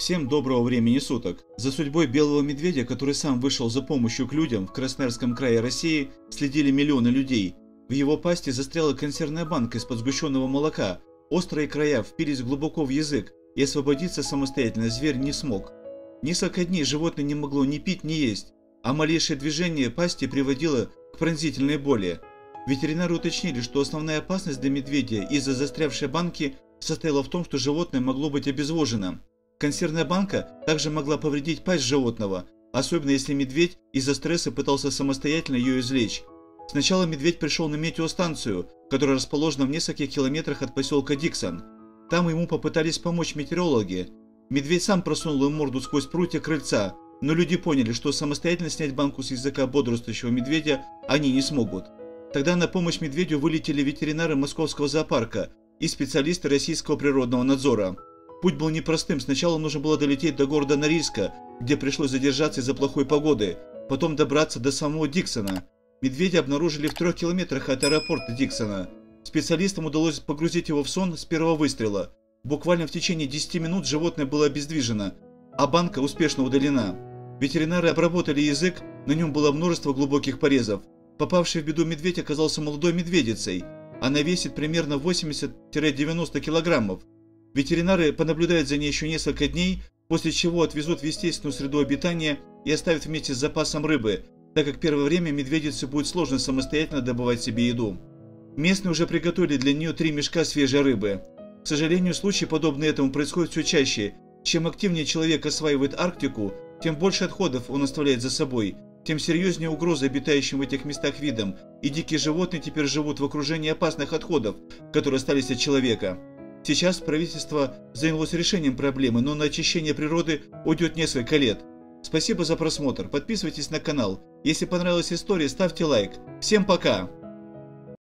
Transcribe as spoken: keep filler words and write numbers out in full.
Всем доброго времени суток! За судьбой белого медведя, который сам вышел за помощью к людям в Красноярском крае России, следили миллионы людей. В его пасти застряла консервная банка из-под сгущенного молока. Острые края впились глубоко в язык, и освободиться самостоятельно зверь не смог. Несколько дней животное не могло ни пить, ни есть, а малейшее движение пасти приводило к пронзительной боли. Ветеринары уточнили, что основная опасность для медведя из-за застрявшей банки состояла в том, что животное могло быть обезвожено. Консервная банка также могла повредить пасть животного, особенно если медведь из-за стресса пытался самостоятельно ее извлечь. Сначала медведь пришел на метеостанцию, которая расположена в нескольких километрах от поселка Диксон. Там ему попытались помочь метеорологи. Медведь сам просунул им морду сквозь прутья крыльца, но люди поняли, что самостоятельно снять банку с языка бодрствующего медведя они не смогут. Тогда на помощь медведю вылетели ветеринары Московского зоопарка и специалисты Российского природного надзора. Путь был непростым, сначала нужно было долететь до города Норильска, где пришлось задержаться из-за плохой погоды, потом добраться до самого Диксона. Медведя обнаружили в трех километрах от аэропорта Диксона. Специалистам удалось погрузить его в сон с первого выстрела. Буквально в течение десяти минут животное было обездвижено, а банка успешно удалена. Ветеринары обработали язык, на нем было множество глубоких порезов. Попавший в беду медведь оказался молодой медведицей. Она весит примерно восемьдесят-девяносто килограммов. Ветеринары понаблюдают за ней еще несколько дней, после чего отвезут в естественную среду обитания и оставят вместе с запасом рыбы, так как первое время медведице будет сложно самостоятельно добывать себе еду. Местные уже приготовили для нее три мешка свежей рыбы. К сожалению, случаи, подобные этому, происходят все чаще. Чем активнее человек осваивает Арктику, тем больше отходов он оставляет за собой, тем серьезнее угроза обитающим в этих местах видам, и дикие животные теперь живут в окружении опасных отходов, которые остались от человека. Сейчас правительство занялось решением проблемы, но на очищение природы уйдет несколько лет. Спасибо за просмотр, подписывайтесь на канал. Если понравилась история, ставьте лайк. Всем пока!